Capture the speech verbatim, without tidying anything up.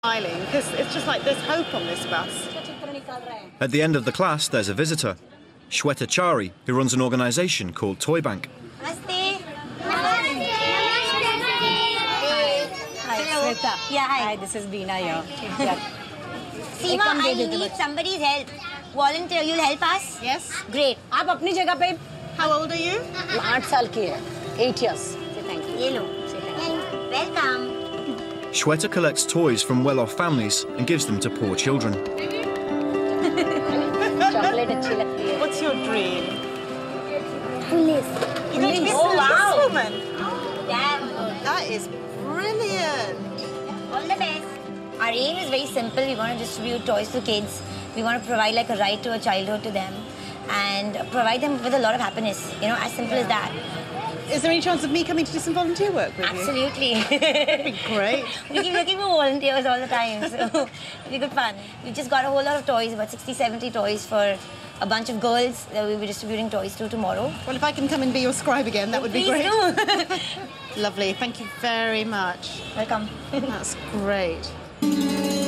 Smiling, because it's just like there's hope on this bus. At the end of the class, there's a visitor, Shweta Chari, who runs an organisation called Toybank. Namaste. Hi, Shweta. Yeah, hi. Hi, this is Beena here. Yeah. Seema, I need somebody's help. Volunteer, you'll help us? Yes. Great. आप अपनी जगह पे How old are you? आठ साल की है, eight years. Say thank you. ये लो. Welcome. Shweta collects toys from well-off families and gives them to poor children. Chocolate अच्छी लगती है. What's your dream? Police. You're going to be a Oh, wow. policewoman. Damn good. That is brilliant. All the best. Our aim is very simple. We want to distribute toys to kids. We want to provide like a right to a childhood to them and provide them with a lot of happiness. You know, as simple as that. Is there any chance of me coming to do some volunteer work with Absolutely. you? That'd be great. We keep looking for volunteers all the time, so it'll be good fun. We just got a whole lot of toys, about sixty, seventy toys for a bunch of girls that we'll be distributing toys to tomorrow. Well, if I can come and be your scribe again, that would be Please great. do. Lovely. Thank you very much. Welcome. That's great.